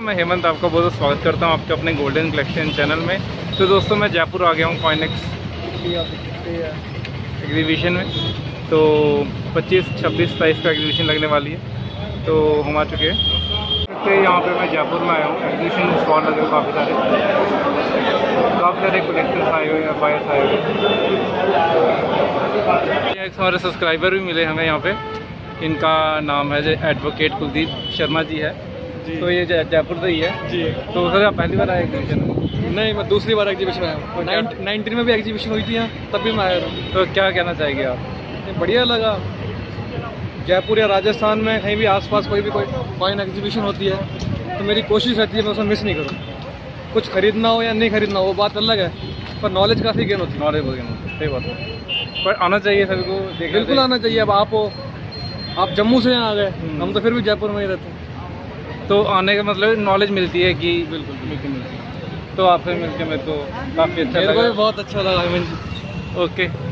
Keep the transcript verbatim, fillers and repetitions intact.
मैं हेमंत आपका बहुत बहुत स्वागत करता हूं आपके अपने गोल्डन कलेक्शन चैनल में। तो दोस्तों मैं जयपुर आ गया हूं कॉइनेक्स एग्जीबिशन में। तो पच्चीस छब्बीस सताईस का एग्जीबिशन लगने वाली है, तो हम आ चुके हैं। तो यहाँ पे मैं जयपुर में आया हूँ। एग्जीबिशन स्टॉल लगे हुए काफ़ी सारे काफ़ी सारे कलेक्टर्स आए हुए हैं, बायर्स आए हुए हैं। एक हमारे सब्सक्राइबर भी मिले हमें यहाँ पे। इनका नाम है जो एडवोकेट कुलदीप शर्मा जी है जी। तो ये जयपुर से ही है जी। तो सर आप पहली बार आए एग्जीबिशन में? नहीं, मैं दूसरी बार एग्जीबिशन आया हूँ। नाइनटीन में भी एग्जीबिशन हुई थी यहाँ, तब भी मैं आया था। तो क्या कहना चाहेंगे आप? बढ़िया लगा। जयपुर या राजस्थान में कहीं भी आसपास कोई भी कोई कॉइन एग्जीबिशन होती है तो मेरी कोशिश रहती है मैं उसमें मिस नहीं करूँ। कुछ खरीदना हो या नहीं खरीदना हो वो बात अलग है, पर नॉलेज काफ़ी गेन होती है। नॉलेज गेन होती है, सही बात है। पर आना चाहिए सभी को, बिल्कुल आना चाहिए। अब आप हो, आप जम्मू से यहाँ आ गए, हम तो फिर भी जयपुर में ही रहते हैं, तो आने का मतलब नॉलेज मिलती है कि बिल्कुल बिल्कुल मिलती है। तो आपसे मिलकर मेरे को काफ़ी अच्छा लगा। मेरे को भी बहुत अच्छा लगा हेमंत जी। ओके।